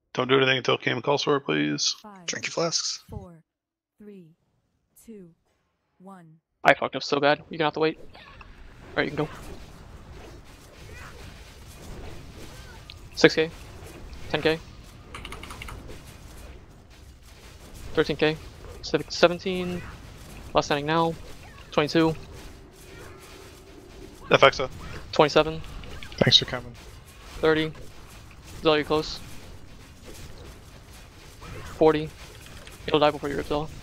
Don't do anything until Cam calls for it, please. 5, Drink your flasks. 4, 3, 2, 1. I fucked up so bad. You're gonna have to wait. Alright, you can go. 6k. 10k. 13k. 17. Last standing now. 22. FXA. 27. Thanks for coming. 30. Zell, you're close. 40. It'll die before you rip Zell.